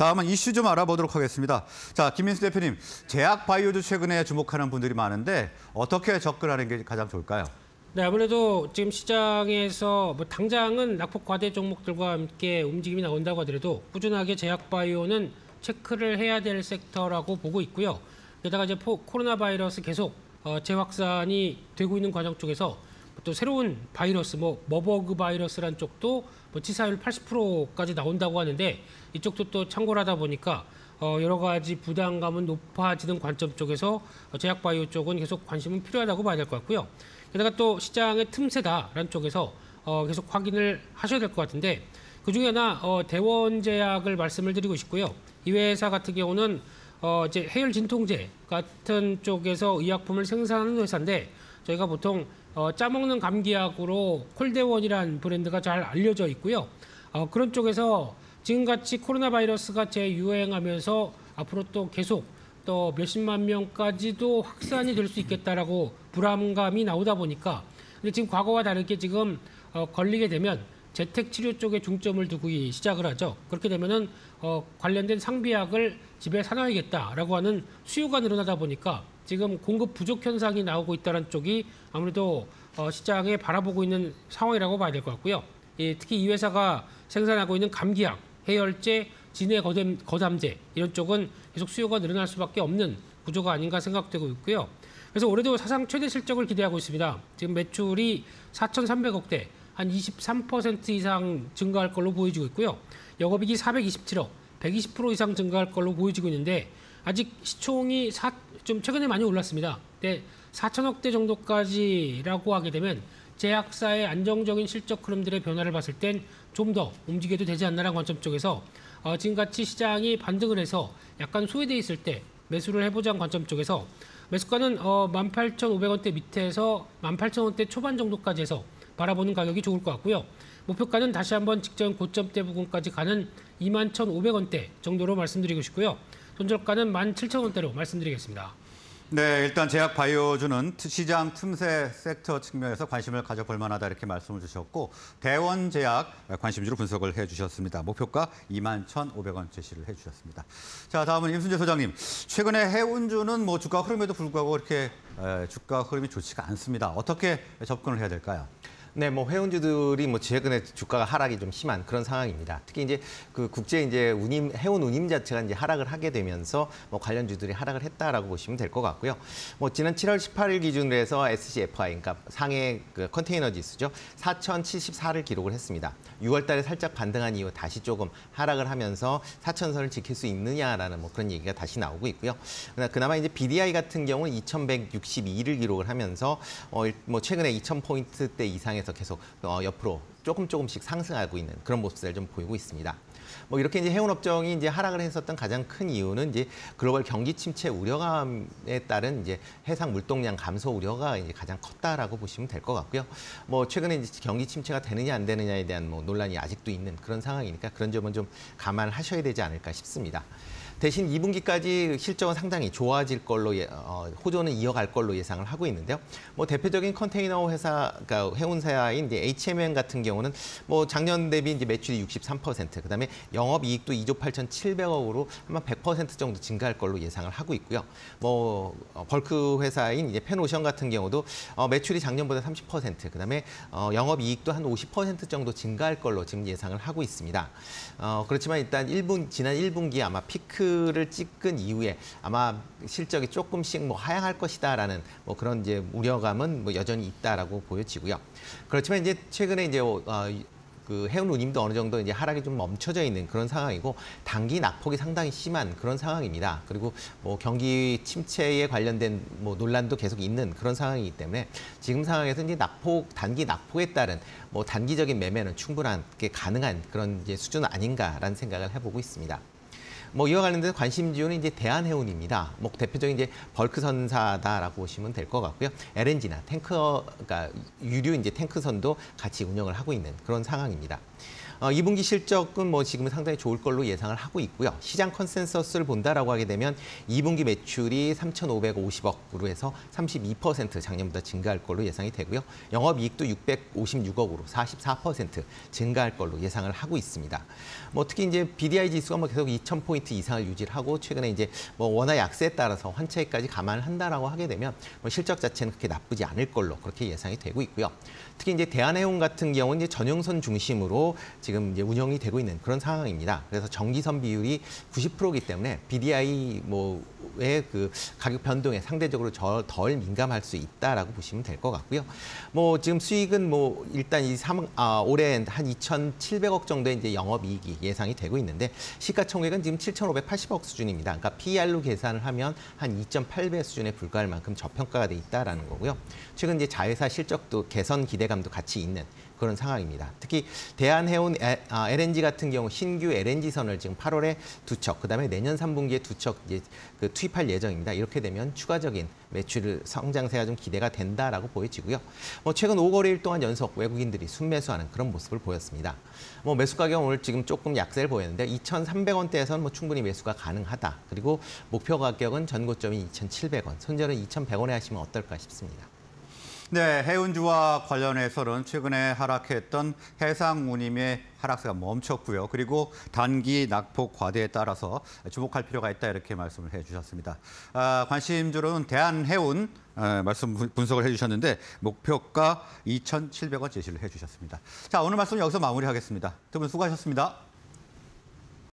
다음은 이슈 좀 알아보도록 하겠습니다. 자, 김민수 대표님, 제약 바이오도 최근에 주목하는 분들이 많은데 어떻게 접근하는 게 가장 좋을까요? 네, 아무래도 지금 시장에서 뭐 당장은 낙폭 과대 종목들과 함께 움직임이 나온다고 하더라도 꾸준하게 제약 바이오는 체크를 해야 될 섹터라고 보고 있고요. 게다가 이제 코로나 바이러스 계속 재확산이 되고 있는 과정 쪽에서 또 새로운 바이러스, 머버그 바이러스란 쪽도 치사율 80%까지 나온다고 하는데 이쪽도 또 참고를 하다 보니까 여러 가지 부담감은 높아지는 관점 쪽에서 제약 바이오 쪽은 계속 관심은 필요하다고 봐야 될 것 같고요. 게다가 또 시장의 틈새다라는 쪽에서 계속 확인을 하셔야 될 것 같은데 그중에 하나 대원제약을 말씀을 드리고 싶고요. 이 회사 같은 경우는 이제 해열 진통제 같은 쪽에서 의약품을 생산하는 회사인데 저희가 보통 짜먹는 감기약으로 콜대원이라는 브랜드가 잘 알려져 있고요. 그런 쪽에서 지금같이 코로나 바이러스가 재유행하면서 앞으로 또 계속 또 몇십만 명까지도 확산이 될 수 있겠다라고 불안감이 나오다 보니까 근데 지금 과거와 다르게 지금 걸리게 되면 재택 치료 쪽에 중점을 두고 시작을 하죠. 그렇게 되면은 관련된 상비약을 집에 사놔야겠다라고 하는 수요가 늘어나다 보니까 지금 공급 부족 현상이 나오고 있다는 쪽이 아무래도 시장에 바라보고 있는 상황이라고 봐야 될 것 같고요. 특히 이 회사가 생산하고 있는 감기약, 해열제, 진해 거담제 이런 쪽은 계속 수요가 늘어날 수밖에 없는 구조가 아닌가 생각되고 있고요. 그래서 올해도 사상 최대 실적을 기대하고 있습니다. 지금 매출이 4,300억대, 한 23% 이상 증가할 걸로 보여지고 있고요. 영업이익이 427억, 120% 이상 증가할 걸로 보여지고 있는데 아직 시총이 좀 최근에 많이 올랐습니다. 근데 4천억대 정도까지라고 하게 되면 제약사의 안정적인 실적 흐름들의 변화를 봤을 땐 좀 더 움직여도 되지 않나라는 관점 쪽에서 지금같이 시장이 반등을 해서 약간 소외돼 있을 때 매수를 해보자는 관점 쪽에서 매수가는 18,500원대 밑에서 18,000원대 초반 정도까지 해서 바라보는 가격이 좋을 것 같고요. 목표가는 다시 한번 직전 고점대 부근까지 가는 21,500원대 정도로 말씀드리고 싶고요. 손절가는 17,000원대로 말씀드리겠습니다. 네, 일단 제약 바이오주는 시장 틈새 섹터 측면에서 관심을 가져볼 만하다 이렇게 말씀을 주셨고 대원제약 관심주로 분석을 해주셨습니다. 목표가 21,500원 제시를 해주셨습니다. 자, 다음은 임순재 소장님. 최근에 해운주는 주가 흐름에도 불구하고 이렇게 주가 흐름이 좋지가 않습니다. 어떻게 접근을 해야 될까요? 네, 해운주들이 최근에 주가가 하락이 좀 심한 그런 상황입니다. 특히 이제 그 국제 해운 운임 자체가 이제 하락을 하게 되면서 관련주들이 하락을 했다라고 보시면 될 것 같고요. 지난 7월 18일 기준으로 해서 SCFI, 그러니까 상해 컨테이너 지수죠, 4,074를 기록을 했습니다. 6월달에 살짝 반등한 이후 다시 조금 하락을 하면서 4,000선을 지킬 수 있느냐라는 그런 얘기가 다시 나오고 있고요. 그나마 이제 BDI 같은 경우는 2,162를 기록을 하면서 최근에 2,000포인트대 이상의 계속 옆으로 조금씩 상승하고 있는 그런 모습을 좀 보이고 있습니다. 이렇게 이제 해운업종이 이제 하락을 했었던 가장 큰 이유는 이제 글로벌 경기 침체 우려감에 따른 이제 해상 물동량 감소 우려가 이제 가장 컸다라고 보시면 될 것 같고요. 최근에 이제 경기 침체가 되느냐 안 되느냐에 대한 논란이 아직도 있는 그런 상황이니까 그런 점은 좀 감안하셔야 되지 않을까 싶습니다. 대신 2분기까지 실적은 상당히 좋아질 걸로 호조는 이어갈 걸로 예상을 하고 있는데요. 대표적인 컨테이너 회사, 그러니까 해운사인 이제 HMN 같은 경우는 작년 대비 이제 매출이 63%, 그다음에 영업이익도 2조 8,700억으로 아마 100% 정도 증가할 걸로 예상을 하고 있고요. 벌크 회사인 이제 펜오션 같은 경우도 매출이 작년보다 30%, 그다음에 영업이익도 한 50% 정도 증가할 걸로 지금 예상을 하고 있습니다. 그렇지만 일단 지난 1분기 아마 피크를 찍은 이후에 아마 실적이 조금씩 하향할 것이다라는 그런 이제 우려감은 여전히 있다라고 보여지고요. 그렇지만 이제 최근에 이제 그 해운 운임도 어느 정도 이제 하락이 좀 멈춰져 있는 그런 상황이고 단기 낙폭이 상당히 심한 그런 상황입니다. 그리고 경기 침체에 관련된 논란도 계속 있는 그런 상황이기 때문에 지금 상황에서 이제 단기 낙폭에 따른 단기적인 매매는 충분하게 가능한 그런 이제 수준 아닌가라는 생각을 해보고 있습니다. 이와 관련된 관심지우는 이제 대한해운입니다. 대표적인 이제 벌크선사다라고 보시면 될 것 같고요. LNG나 그러니까 유류 이제 탱크선도 같이 운영을 하고 있는 그런 상황입니다. 2분기 실적은 뭐 지금은 상당히 좋을 걸로 예상을 하고 있고요. 시장 컨센서스를 본다라고 하게 되면 2분기 매출이 3,550억으로 해서 32% 작년보다 증가할 걸로 예상이 되고요. 영업이익도 656억으로 44% 증가할 걸로 예상을 하고 있습니다. 뭐 특히 이제 BDI 지수가 뭐 계속 2,000포인트 이상을 유지를 하고 최근에 이제 뭐 원화 약세에 따라서 환차익까지 감안을 한다라고 하게 되면 뭐 실적 자체는 그렇게 나쁘지 않을 걸로 그렇게 예상이 되고 있고요. 특히 이제 대한해운 같은 경우는 이제 전용선 중심으로 지금 이제 운영이 되고 있는 그런 상황입니다. 그래서 정기선 비율이 90%이기 때문에 BDI 뭐의 그 가격 변동에 상대적으로 덜 민감할 수 있다라고 보시면 될 것 같고요. 뭐 지금 수익은 뭐 일단 올해 한 2,700억 정도의 이제 영업이익이 예상이 되고 있는데 시가총액은 지금 7,580억 수준입니다. 그러니까 PER로 계산을 하면 한 2.8배 수준에 불과할 만큼 저평가가 돼 있다라는 거고요. 최근 이제 자회사 실적도 개선 기대감도 같이 있는 그런 상황입니다. 특히 대한해운 LNG 같은 경우 신규 LNG선을 지금 8월에 2척, 그다음에 내년 3분기에 2척 이제 그 투입할 예정입니다. 이렇게 되면 추가적인 매출 성장세가 좀 기대가 된다라고 보여지고요. 뭐 최근 5거래일 동안 연속 외국인들이 순매수하는 그런 모습을 보였습니다. 뭐 매수 가격은 오늘 지금 조금 약세를 보였는데 2,300원대에서는 뭐 충분히 매수가 가능하다. 그리고 목표 가격은 전고점이 2,700원, 손절은 2,100원에 하시면 어떨까 싶습니다. 네, 해운주와 관련해서는 최근에 하락했던 해상운임의 하락세가 멈췄고요. 그리고 단기 낙폭 과대에 따라서 주목할 필요가 있다 이렇게 말씀을 해주셨습니다. 관심주로는 대한해운 말씀 분석을 해주셨는데 목표가 2,700원 제시를 해주셨습니다. 자, 오늘 말씀 여기서 마무리하겠습니다. 두 분 수고하셨습니다.